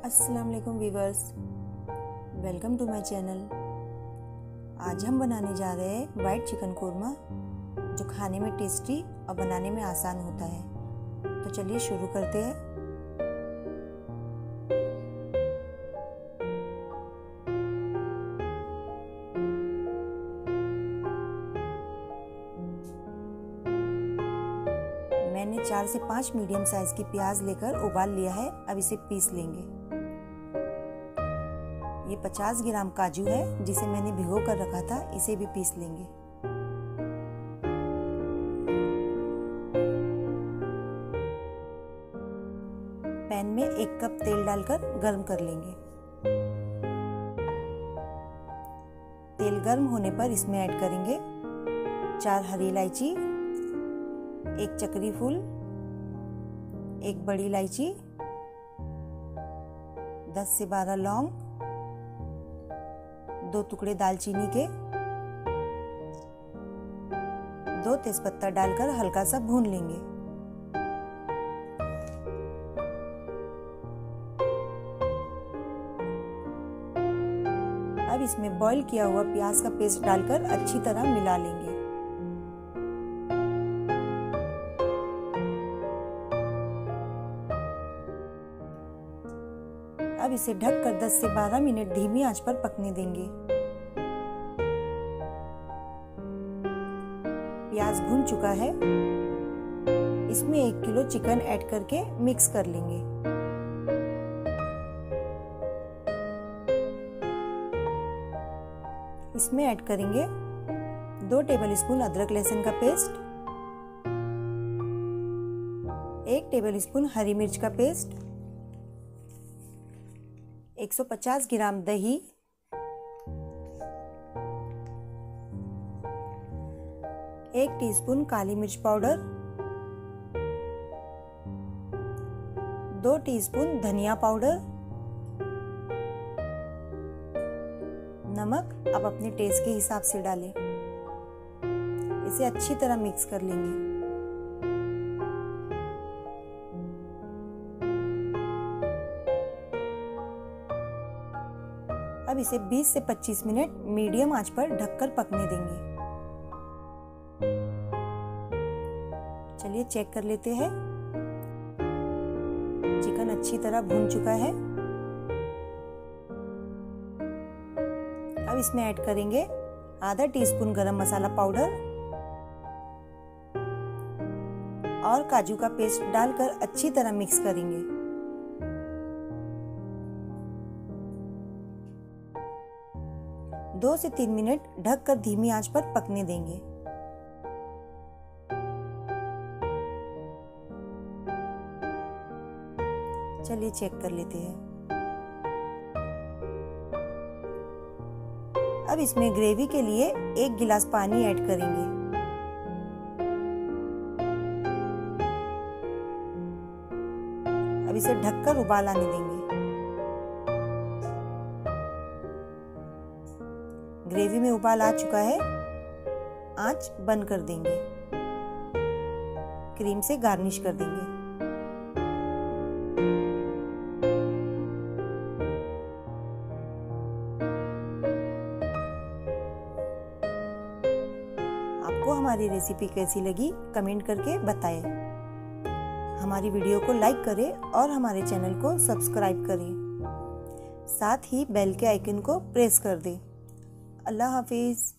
अस्सलाम वालेकुम viewers, welcome to my channel. आज हम बनाने जा रहे हैं वाइट चिकन कोरमा, जो खाने में टेस्टी और बनाने में आसान होता है। तो चलिए शुरू करते हैं। मैंने 4 से 5 मीडियम साइज की प्याज लेकर उबाल लिया है। अब इसे पीस लेंगे। ये 50 ग्राम काजू है जिसे मैंने भिगो कर रखा था, इसे भी पीस लेंगे। पैन में 1 कप तेल डालकर गर्म कर लेंगे। तेल गर्म होने पर इसमें ऐड करेंगे 4 हरी इलायची, 1 चक्री फूल, 1 बड़ी इलायची, 10 से 12 लौंग, 2 टुकड़े दालचीनी के, 2 तेजपत्ता डालकर हल्का सा भून लेंगे। अब इसमें बॉईल किया हुआ प्याज का पेस्ट डालकर अच्छी तरह मिला लेंगे। अब इसे ढककर 10 से 12 मिनट धीमी आंच पर पकने देंगे। प्याज भून चुका है। इसमें 1 किलो चिकन ऐड करके मिक्स कर लेंगे। इसमें ऐड करेंगे 2 टेबलस्पून अदरक लहसुन का पेस्ट, 1 टेबलस्पून हरी मिर्च का पेस्ट, 150 ग्राम दही, 1 टीस्पून काली मिर्च पाउडर, 2 टीस्पून धनिया पाउडर, नमक आप अपने टेस्ट के हिसाब से डालें। इसे अच्छी तरह मिक्स कर लेंगे। अब इसे 20 से 25 मिनट मीडियम आंच पर ढककर पकने देंगे। चलिए चेक कर लेते हैं। चिकन अच्छी तरह भून चुका है। अब इसमें ऐड करेंगे आधा टीस्पून गरम मसाला पाउडर और काजू का पेस्ट डालकर अच्छी तरह मिक्स करेंगे। दो से 3 मिनट ढककर धीमी आंच पर पकने देंगे। चलिए चेक कर लेते हैं। अब इसमें ग्रेवी के लिए 1 गिलास पानी ऐड करेंगे। अब इसे ढककर उबाल आने देंगे। ग्रेवी में उबाल आ चुका है। आंच बंद कर देंगे। क्रीम से गार्निश कर देंगे। आपको हमारी रेसिपी कैसी लगी कमेंट करके बताएं। हमारी वीडियो को लाइक करें और हमारे चैनल को सब्सक्राइब करें। साथ ही बेल के आइकन को प्रेस कर दें। अल्लाह हाफिज।